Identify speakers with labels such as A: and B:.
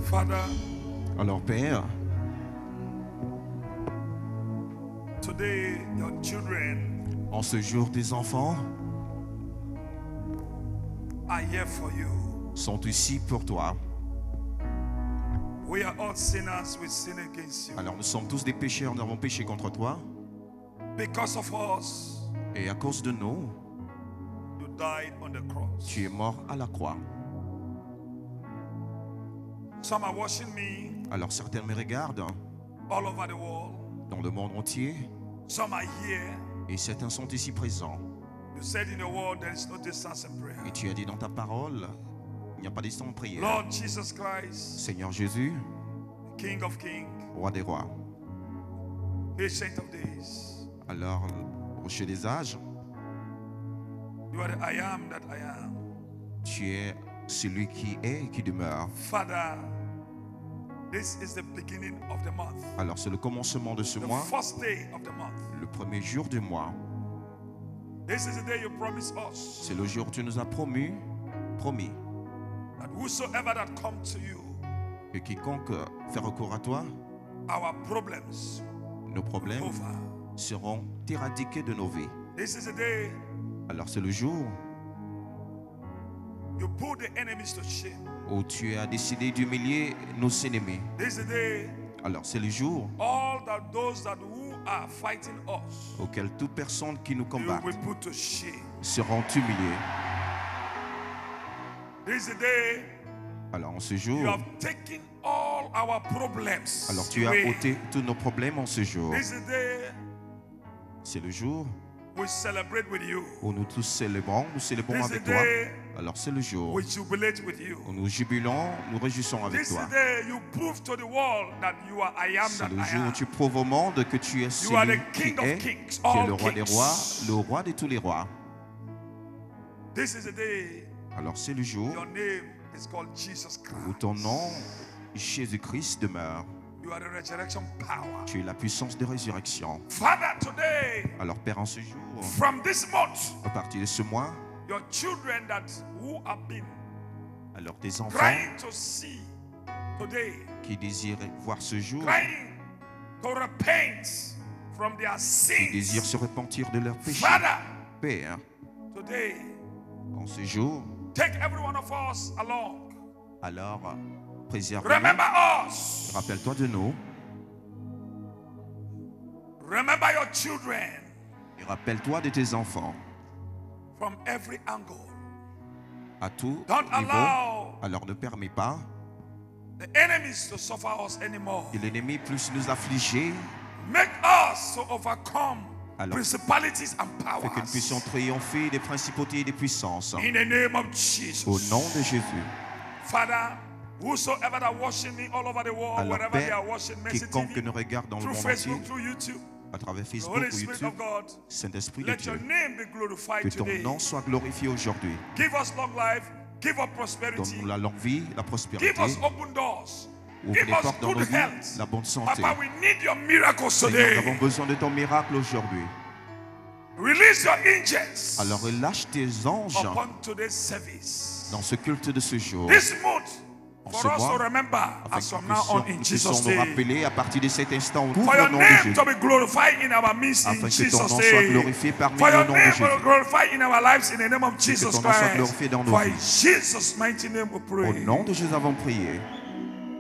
A: Father,
B: Alors Père,
A: today your children
B: en ce jour, tes enfants
A: are here for you.
B: sont ici pour toi.
A: We are all sinners, we sin against you.
B: Alors nous sommes tous des pécheurs, nous avons péché contre toi.
A: Because of us,
B: Et à cause de nous,
A: you died on the cross.
B: tu es mort à la croix.
A: Some are watching me
B: Alors certains me regardent
A: all over the world.
B: dans le monde entier
A: Some are here.
B: et certains sont ici présents.
A: You said in the world there is no distance in prayer.
B: Et tu as dit dans ta parole, il n'y a pas de temps de prière.
A: Lord Jesus Christ,
B: Seigneur Jésus,
A: King of Kings,
B: roi des rois.
A: Ancient of Days,
B: Alors, rocher des âges,
A: you are the I am that I am.
B: tu es celui qui est et qui demeure.
A: Father, this is the beginning of the month.
B: Alors c'est le commencement de ce
A: The
B: mois,
A: first day of the month.
B: le premier jour du mois.
A: This is the day you promised us
B: C'est le jour où tu nous as promis
A: that whosoever that come to you,
B: que quiconque fait recours à toi,
A: our problems
B: nos problèmes
A: over.
B: seront éradiqués de nos vies.
A: This is the day
B: Alors c'est le jour
A: you put the enemies to shame.
B: où tu as décidé d'humilier nos ennemis.
A: This is the day
B: Alors c'est le jour
A: all that those that who are fighting us,
B: auquel toute personne qui nous
A: you
B: combat
A: will put to shame.
B: seront humiliés.
A: This is the day
B: Alors en ce
A: you
B: jour,
A: have taken all our problems
B: alors tu as
A: away.
B: ôté tous nos problèmes en ce jour.
A: This is the day
B: C'est le jour
A: we celebrate with you.
B: où nous tous célébrons, nous célébrons
A: This is
B: avec
A: the
B: toi.
A: day
B: Alors c'est le jour
A: we jubilate with you.
B: où nous jubilons, nous réjouissons avec
A: This is
B: toi.
A: the day you prove to the world that you are I am
B: C'est
A: that
B: le
A: I
B: jour où
A: am.
B: tu prouves au monde que tu es
A: You are
B: celui
A: the
B: qui
A: King of
B: est,
A: Kings,
B: tu es
A: all
B: le roi des
A: kings.
B: rois, le roi de tous les rois.
A: This is the day
B: Alors c'est le jour
A: your name is called Jesus Christ.
B: où ton nom, Jésus-Christ, demeure.
A: You are the resurrection power.
B: Tu es la puissance de résurrection.
A: Father, today,
B: Alors Père, en ce jour,
A: from this month,
B: à partir de ce mois,
A: your children that who have been
B: alors tes enfants
A: trying to see today,
B: qui désirent voir ce jour,
A: trying to repent from their
B: qui désirent
A: sins.
B: se repentir de leurs péchés,
A: Father,
B: Père,
A: today,
B: en ce jour,
A: take every one of us along.
B: alors préserve-nous.
A: Remember us.
B: Rappelle-toi de nous
A: Remember your children
B: et rappelle-toi de tes enfants
A: from every angle.
B: à tout
A: Don't
B: niveau.
A: allow
B: Alors ne permets pas
A: the enemies to suffer us anymore.
B: que l'ennemi puisse nous affliger,
A: Make us to overcome
B: Alors,
A: principalities and
B: afin que nous puissions
A: powers.
B: triompher des principautés et des puissances.
A: In the name of Jesus.
B: Au nom de Jésus.
A: Father, whosoever that watching me all over the world,
B: Alors
A: wherever they
B: Père,
A: are watching Mercy
B: quiconque
A: TV,
B: nous regarde dans le
A: through
B: monde entier,
A: Facebook, through YouTube,
B: à travers
A: the
B: Facebook
A: Holy
B: ou
A: Spirit
B: YouTube,
A: of God,
B: Saint-Esprit de
A: let your
B: Dieu,
A: name be glorified
B: que ton
A: today.
B: nom soit glorifié aujourd'hui.
A: Give us long life, give us prosperity,
B: Donne-nous la longue vie, la
A: give
B: prospérité,
A: us open doors,
B: ouvre
A: give
B: les
A: us
B: portes dans nos
A: good
B: vies,
A: health.
B: la bonne santé.
A: Papa, we need your miracles
B: Seigneur, nous avons
A: today.
B: besoin de ton miracle aujourd'hui.
A: Release your angels
B: Alors relâche tes anges
A: upon today's service.
B: dans ce culte de ce jour,
A: This month,
B: En
A: for
B: ce
A: us to
B: mois,
A: remember
B: afin
A: as
B: que
A: from now on in
B: nous
A: Jesus'
B: puissions nous
A: name.
B: rappeler à partir de cet instant au
A: For your
B: nom de
A: name
B: Jésus,
A: to be glorified in our midst in
B: afin que ton
A: Jesus'
B: nom soit
A: name.
B: glorifié parmi
A: For
B: nous au
A: your
B: nom de
A: name to
B: Jésus.
A: be glorified in our lives in the name of
B: Que
A: Jesus
B: ton nom soit
A: Christ.
B: glorifié dans nos
A: For in
B: vies.
A: Jesus' mighty name we
B: Au
A: pray.
B: nom de Jésus, nous avons prié.